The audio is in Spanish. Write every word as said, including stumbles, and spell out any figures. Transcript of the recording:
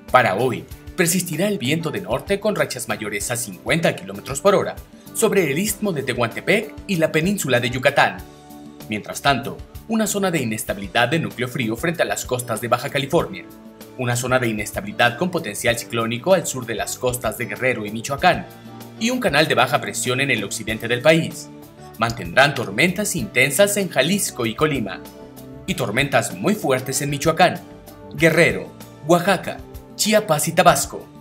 Para hoy, persistirá el viento de norte con rachas mayores a cincuenta kilómetros por hora sobre el istmo de Tehuantepec y la península de Yucatán. Mientras tanto, una zona de inestabilidad de núcleo frío frente a las costas de Baja California, una zona de inestabilidad con potencial ciclónico al sur de las costas de Guerrero y Michoacán, y un canal de baja presión en el occidente del país, mantendrán tormentas intensas en Jalisco y Colima, y tormentas muy fuertes en Michoacán, Guerrero, Oaxaca, Chiapas y Tabasco.